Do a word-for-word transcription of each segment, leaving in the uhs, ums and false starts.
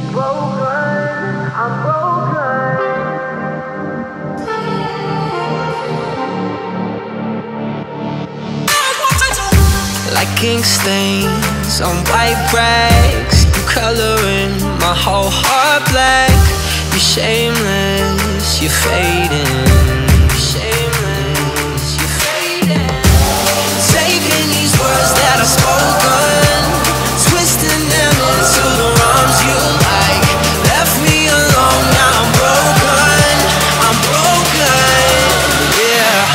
broken, I'm broken. Like ink stains on white rags, you coloring my whole heart black. You're shameless, you're fading. You're shameless, you're fading. Taking these words that I've spoken, twisting them into the rhymes you like. Left me alone, now I'm broken, I'm broken, yeah.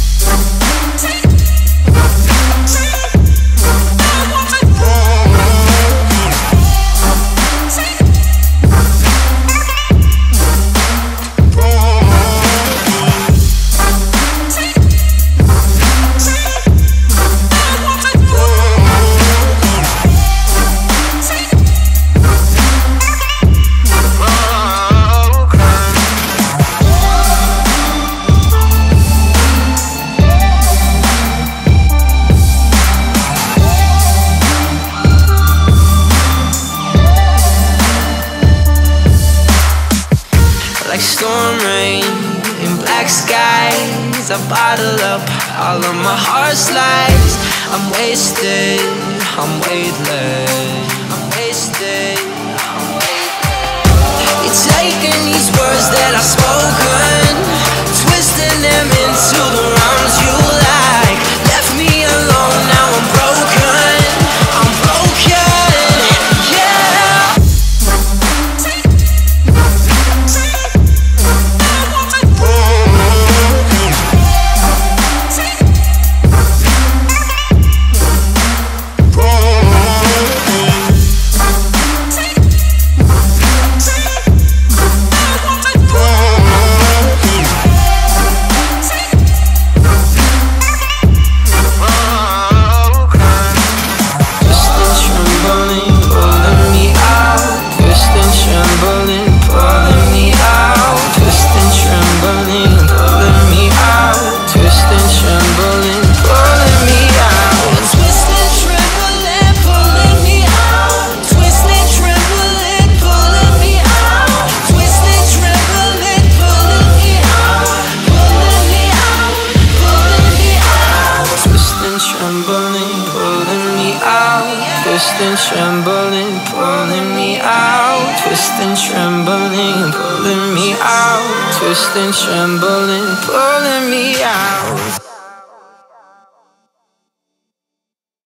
Like storm rain in black skies, I bottle up all of my heart's lies. I'm wasted, I'm weightless. I'm wasted, I'm weightless. You're taking these words that I've spoken, twisting them into the rhymes you like. Left me alone, now I'm broken, I'm broken, yeah. Twisting, trembling, pulling me out. Twisting, trembling, pulling me out. Twisting, trembling, pulling me out.